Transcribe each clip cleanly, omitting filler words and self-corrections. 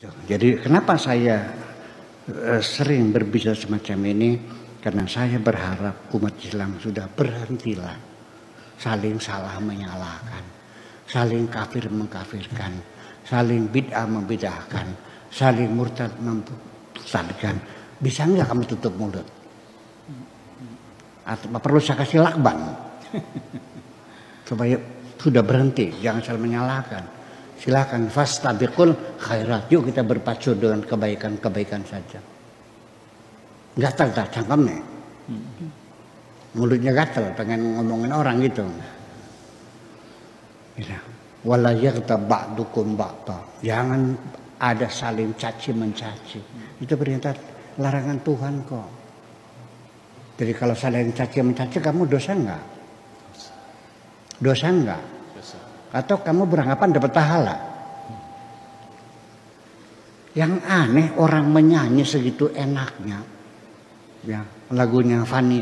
Jadi kenapa saya sering berbicara semacam ini? Karena saya berharap umat Islam sudah berhentilah saling salah menyalahkan, saling kafir mengkafirkan, saling bid'ah membid'ahkan, saling murtad memurtadkan. Bisa nggak kamu tutup mulut? Atau perlu saya kasih lakban supaya sudah berhenti, jangan saling menyalahkan. Silakan fastabiqul khairat. Yuk kita berpacu dengan kebaikan-kebaikan saja. Gatal tak cangkemnya. Mulutnya gatal pengen ngomongin orang gitu. Wala yaghtab ba'dukum ba'da. Jangan ada saling caci mencaci. Itu perintah larangan Tuhan kok. Jadi kalau saling caci mencaci kamu dosa enggak? Dosa enggak? Atau kamu beranggapan dapat pahala? Yang aneh orang menyanyi segitu enaknya, ya lagunya Fanny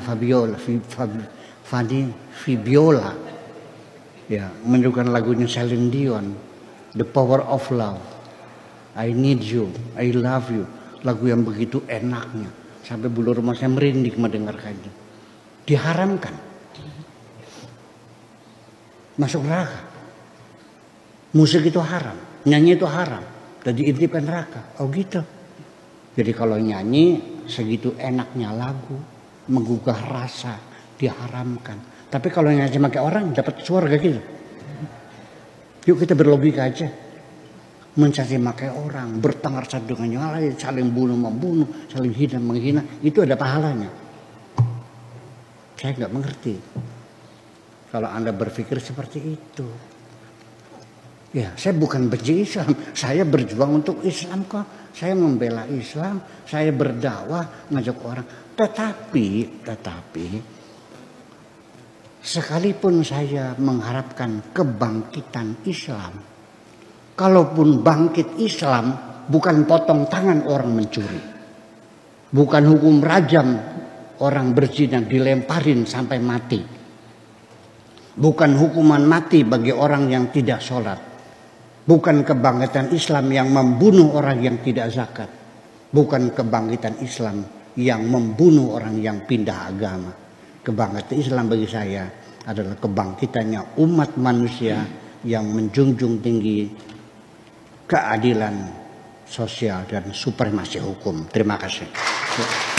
Fabiola, ya menunjukkan lagunya Celine Dion, The Power of Love, I Need You, I Love You, lagu yang begitu enaknya sampai bulu rumah saya merinding mendengarkannya. Diharamkan, masuk neraka. Musik itu haram, nyanyi itu haram, dan diintipkan neraka. Oh gitu. Jadi kalau nyanyi segitu enaknya lagu, menggugah rasa, diharamkan. Tapi kalau nyanyi pakai orang dapat surga gitu. Yuk kita berlogika aja. Mencaci makai orang, bertengkar satu dengan yang lain, saling bunuh membunuh, saling hina menghina, itu ada pahalanya. Saya nggak mengerti. Kalau Anda berpikir seperti itu. Ya, saya bukan benci Islam, saya berjuang untuk Islam kok. Saya membela Islam, saya berdakwah, ngajak orang. Tetapi sekalipun saya mengharapkan kebangkitan Islam, kalaupun bangkit Islam bukan potong tangan orang mencuri, bukan hukum rajam orang berzina dilemparin sampai mati, bukan hukuman mati bagi orang yang tidak sholat. Bukan kebangkitan Islam yang membunuh orang yang tidak zakat. Bukan kebangkitan Islam yang membunuh orang yang pindah agama. Kebangkitan Islam bagi saya adalah kebangkitannya umat manusia yang menjunjung tinggi keadilan sosial dan supremasi hukum. Terima kasih.